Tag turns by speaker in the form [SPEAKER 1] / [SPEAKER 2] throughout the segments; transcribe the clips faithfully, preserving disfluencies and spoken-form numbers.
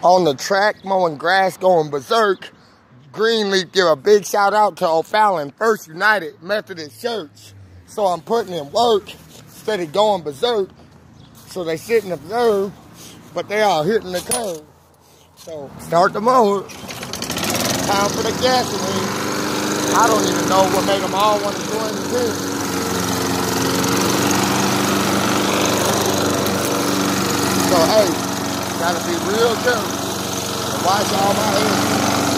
[SPEAKER 1] on the track mowing grass going berserk. GreenLeaf give a big shout out to O'Fallon First United Methodist Church. So I'm putting in work instead of going berserk. So they sit and observe, but they are hitting the curve. So start the mower. Time for the gasoline. I don't even know what made them all want to join the team. So hey, gotta be real careful and watch all my hair.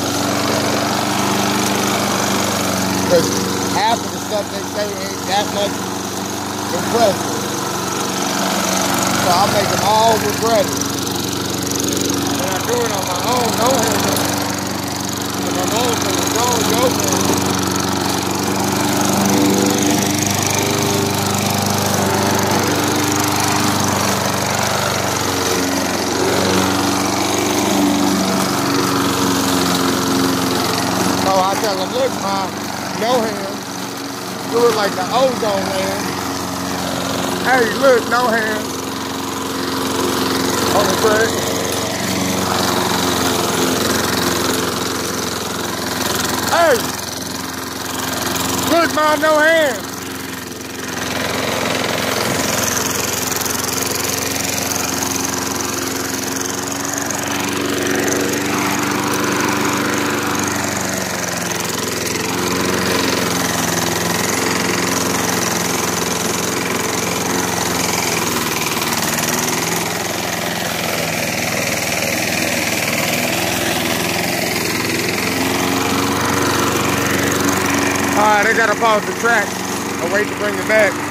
[SPEAKER 1] Because half of the stuff they say ain't that much impressive. So I'll make them all regret it. When I do it on my own, no hair. When I'm on from the phone, go for it. So I tell them, look, Ma, no hands. Do it like the ozone man. Hey, look, no hands. On the break. Hey! Look, Ma, no hands. Alright, I gotta pause the track. I'll wait to bring it back.